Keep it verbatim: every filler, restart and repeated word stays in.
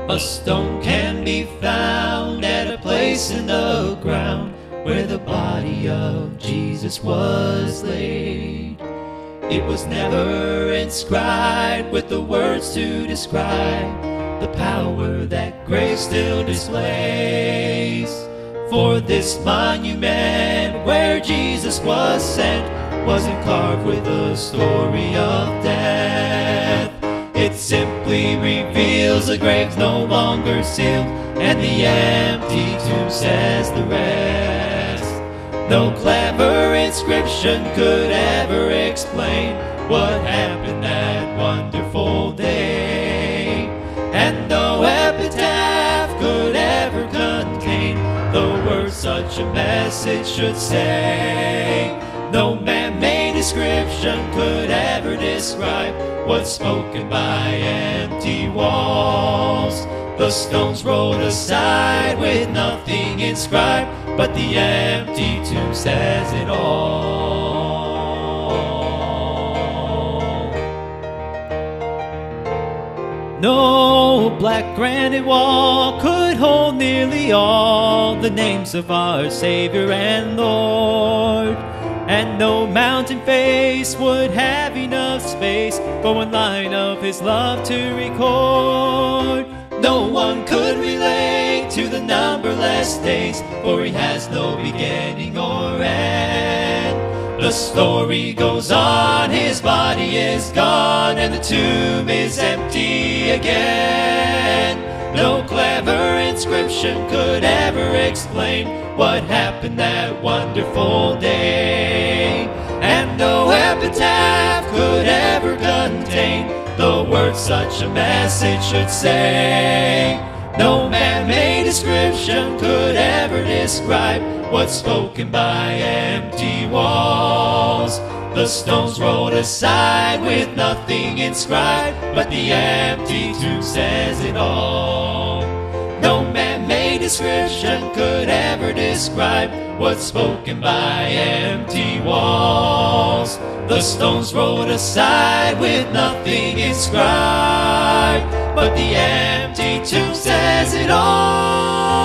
A stone can be found at a place in the ground where the body of Jesus was laid. It was never inscribed with the words to describe the power that grave still displays. For this monument where Jesus was sent wasn't carved with a story of death. It simply reveals the grave's no longer sealed, and the empty tomb says the rest. No clever inscription could ever explain what happened that wonderful day, and no epitaph could ever contain the words such a message should say. No man-made description could ever describe what's spoken by empty walls. The stones rolled aside with nothing inscribed, but the empty tomb says it all. No black granite wall could hold nearly all the names of our Savior and Lord, and no mountain face would have enough space for one line of His love to record. No one could relate to the numberless days, for He has no beginning or end. The story goes on, His body is gone, and the tomb is empty again. No clever inscription could ever explain what happened that wonderful day, and no epitaph could ever contain the words such a message should say. No man-made description could ever describe what's spoken by empty walls. The stones rolled aside with nothing inscribed, but the empty tomb says it all. No man-made description could ever describe what's spoken by empty walls. The stones rolled aside with nothing inscribed, but the empty tomb says it all.